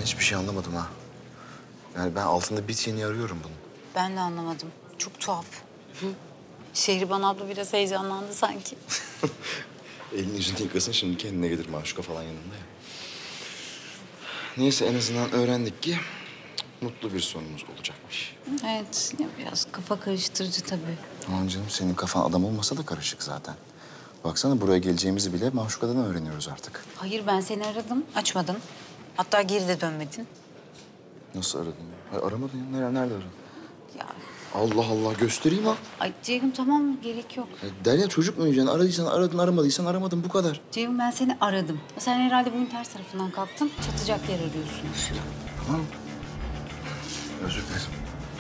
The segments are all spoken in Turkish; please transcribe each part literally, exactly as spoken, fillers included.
hiçbir şey anlamadım ha. Yani ben altında bit yeni arıyorum bunun. Ben de anlamadım. Çok tuhaf. Hı. Şehriban abla biraz heyecanlandı sanki. Elini yüzünü yıkasın, şimdi kendine gelir Maşuka falan yanında ya. Neyse, en azından öğrendik ki mutlu bir sonumuz olacakmış. Evet, ya biraz kafa karıştırıcı tabii. Aman canım, senin kafan adam olmasa da karışık zaten. Baksana, buraya geleceğimizi bile Maşuka'dan öğreniyoruz artık. Hayır, ben seni aradım, açmadın. Hatta geri de dönmedin. Nasıl aradın ya? Hayır, aramadın ya. Nerede, nerede aradın? Ya, Allah Allah, göstereyim ha. ay Ceyhun tamam, gerek yok. Ya Derya, çocuk muyuz yani? Aradıysan aradın, aramadıysan aramadın, bu kadar. Ceyhun, ben seni aradım. Sen herhalde bunun ters tarafından kalktın, çatacak yer arıyorsun. Tamam. Özür dilerim.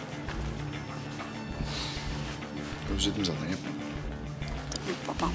Özledim zaten, yapma. Babam.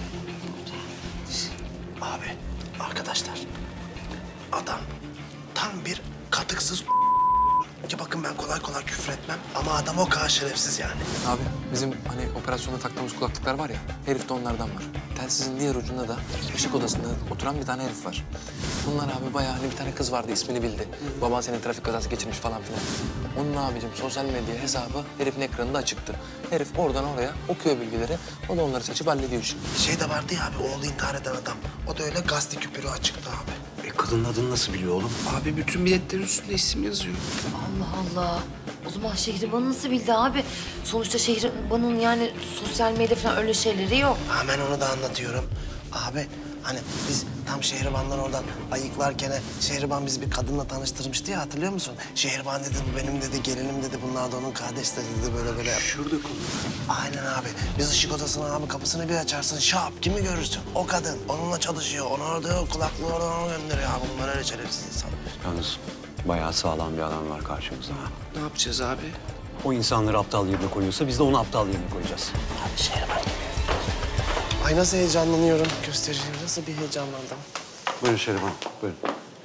Abi, arkadaşlar. Adam tam bir katıksız ki bakın ben kolay kolay küfür etmem ama adam o kadar şerefsiz yani. Abi bizim hani operasyonda taktığımız kulaklıklar var ya, herifte onlardan var. Telsizin diğer ucunda da ışık odasında oturan bir tane herif var. Bunlar abi bayağı hani bir tane kız vardı, ismini bildi. Baban senin trafik kazası geçirmiş falan filan. Onun abicim sosyal medya hesabı herifin ekranında açıktı. Herif oradan oraya okuyor bilgileri, o da onları seçip hallediyor işi. Şey de vardı ya abi, oğlu intihar eden adam. O da öyle gazete küpürü açıktı abi. E kadının adını nasıl biliyor oğlum? Abi bütün biletlerin üstünde isim yazıyor. Allah Allah. O zaman Şehriban'ı nasıl bildi abi? Sonuçta Şehriban'ın yani sosyal medya falan öyle şeyleri yok. Ha, ben onu da anlatıyorum. Abi hani biz tam Şehriban'dan oradan ayıklarken Şehriban bizi bir kadınla tanıştırmıştı ya, hatırlıyor musun? Şehriban dedi, bu benim dedi, gelinim dedi, bunlar da onun kardeşleri dedi, böyle böyle. Şurada konu. Aynen abi. Biz ışık odasına abi kapısını bir açarsın, şap kimi görürsün? O kadın. Onunla çalışıyor. Onu orada kulaklığı oradan ona gönderiyor abi. Bunlar öyle şerefsiz insanlar. Yalnız bayağı sağlam bir adam var karşımızda. ha. Ne yapacağız abi? O insanları aptal yerine koyuyorsa biz de onu aptal yerine koyacağız. Abi Şehriban gibi. Ay nasıl heyecanlanıyorum. Göstereceğim. Nasıl bir heyecanlandım. Buyurun Şeriban, buyurun.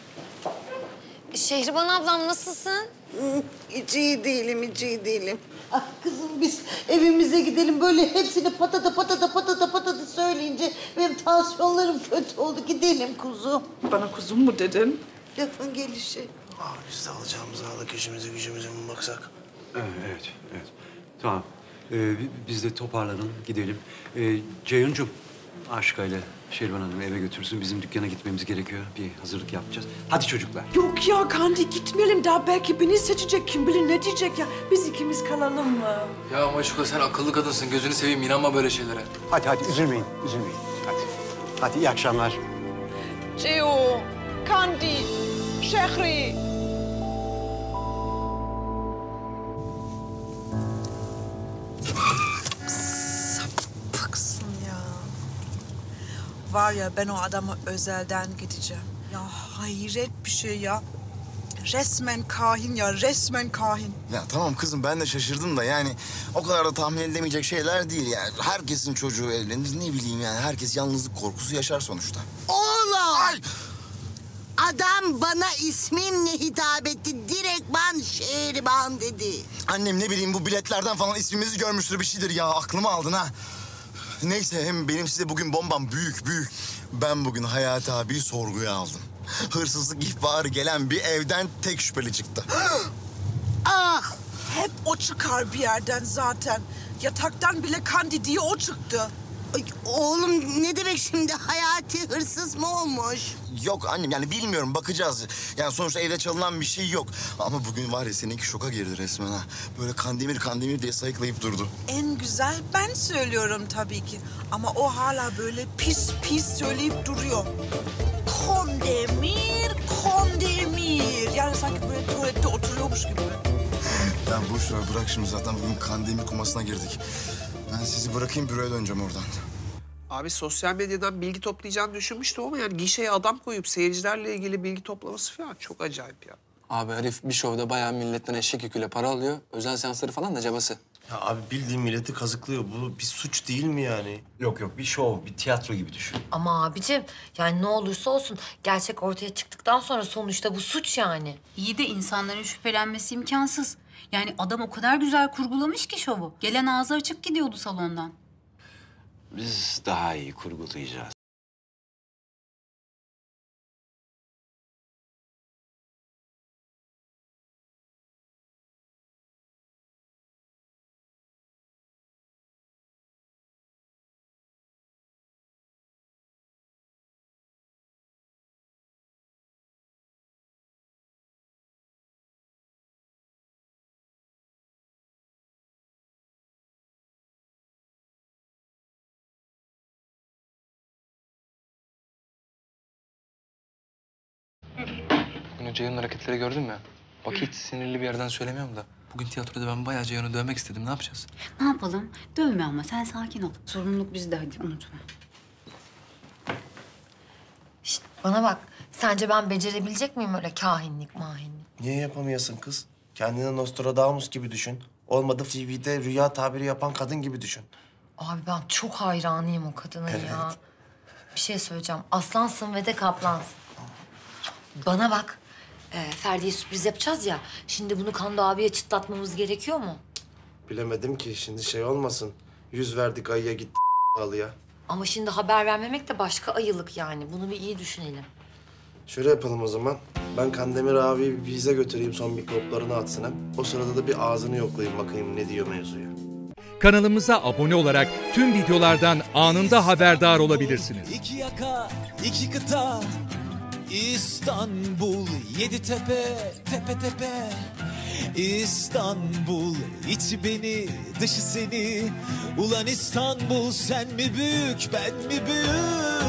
Şehriban ablam nasılsın? Hiç iyi değilim, hiç iyi değilim. Ah kızım, biz evimize gidelim. Böyle hepsini patata patata patata patata söyleyince benim tansiyonlarım kötü oldu. Gidelim kuzum. Bana kuzum mu dedin? Lafın gelişi. Abi biz de alacağımızı aldık. İşimize gücümüze mi baksak? Evet, evet, evet. Tamam. Ee, bi- biz de toparlanın, gidelim. Ee, Ceyhuncuğum, Aşka ile Şeriban Hanım'ı eve götürsün. Bizim dükkana gitmemiz gerekiyor. Bir hazırlık yapacağız. Hadi çocuklar. Yok ya Kandi, gitmeyelim. Daha belki beni seçecek. Kim bilir ne diyecek ya. Biz ikimiz kalalım mı? Ya Maşuka sen akıllı kadınsın, gözünü seveyim, inanma böyle şeylere. Hadi hadi, üzülmeyin, üzülmeyin. Hadi. Hadi, iyi akşamlar. Ceo, Kandi, Şehri. Sapıksın ya. Var ya, ben o adama özelden gideceğim. Ya hayret bir şey ya. Resmen kahin ya, resmen kahin. Ya tamam kızım, ben de şaşırdım da yani o kadar da tahmin edilemeyecek şeyler değil yani. Herkesin çocuğu evlenir, ne bileyim yani. Herkes yalnızlık korkusu yaşar sonuçta. Oğlum! Ay! Adam bana ismimle hitap etti. Direktman Şehriban dedi. Annem ne bileyim bu biletlerden falan ismimizi görmüştür, bir şeydir ya. Aklımı aldın ha. Neyse, hem benim size bugün bombam büyük büyük. Ben bugün Hayati abiyi sorguya aldım. Hırsızlık ihbarı gelen bir evden tek şüpheli çıktı. Ah! Hep o çıkar bir yerden zaten. Yataktan bile Kandi diye o çıktı. Ay, oğlum ne demek şimdi? Hayati hırsız mı olmuş? Yok annem, yani bilmiyorum, bakacağız. Yani sonuçta evde çalınan bir şey yok. Ama bugün var ya, seninki şoka girdi resmen ha. Böyle Kandemir Kandemir diye sayıklayıp durdu. En güzel ben söylüyorum tabii ki. Ama o hala böyle pis pis söyleyip duruyor. Kandemir, Kandemir. Yani sanki böyle tuvalette oturuyormuş gibi. Ya boş ver, bırak şimdi, zaten bugün Kandemir kumasına girdik. Ben sizi bırakayım, büroya döneceğim oradan. Abi sosyal medyadan bilgi toplayacağını düşünmüştüm ama yani gişeye adam koyup seyircilerle ilgili bilgi toplaması falan çok acayip ya. Abi herif bir şovda bayağı milletten eşek yüküyle para alıyor. Özel seansları falan da cabası. Ya abi bildiğin milleti kazıklıyor. Bu bir suç değil mi yani? Yok yok, bir şov, bir tiyatro gibi düşün. Ama abicim yani ne olursa olsun gerçek ortaya çıktıktan sonra sonuçta bu suç yani. İyi de insanların şüphelenmesi imkansız. Yani adam o kadar güzel kurgulamış ki şovu. Gelen ağzı açık gidiyordu salondan. Biz daha iyi kurgulayacağız. o Ceyhun'un hareketleri gördün mü? Bak hiç sinirli bir yerden söylemiyorum da. Bugün tiyatroda ben bayağı Ceyhun'u dövmek istedim. Ne yapacağız? Ne yapalım? Dövme ama sen sakin ol. Sorumluluk bizde, hadi unutma. Şişt, bana bak. Sence ben becerebilecek miyim öyle kahinlik mahinlik? Niye yapamayasın kız? Kendini Nostradamus gibi düşün. Olmadı T V'de rüya tabiri yapan kadın gibi düşün. Abi ben çok hayranıyım o kadına Evet. ya. Bir şey söyleyeceğim. Aslansın ve de kaplansın. Bana bak. Ee, Ferdi'ye sürpriz yapacağız ya. Şimdi bunu Kando abiye çıtlatmamız gerekiyor mu? Bilemedim ki şimdi şey olmasın. Yüz verdik ayıya gitti halıya. Ama şimdi haber vermemek de başka ayılık yani. Bunu bir iyi düşünelim. Şöyle yapalım o zaman. Ben Kandemir abiyi bir bize götüreyim, son mikroplarını atsın hem. O sırada da bir ağzını yoklayayım bakayım ne diyor mevzuya. Kanalımıza abone olarak tüm videolardan anında haberdar olabilirsiniz. İki yaka, iki kıta, İstanbul, yedi tepe, tepe tepe. İstanbul, içi beni, dışı seni. Ulan İstanbul, sen mi büyük, ben mi büyük?